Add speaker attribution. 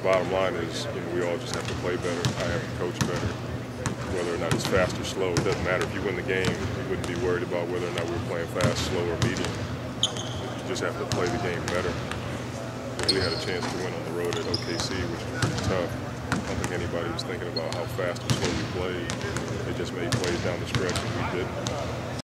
Speaker 1: bottom line is, we all just have to play better. I have to coach better. Whether or not it's fast or slow, it doesn't matter. If you win the game, you wouldn't be worried about whether or not we're playing fast, slow, or medium. You just have to play the game better. We had a chance to win on the road at OKC, which was pretty tough. I don't think anybody was thinking about how fast or slow we played. They just made plays down the stretch, and we didn't.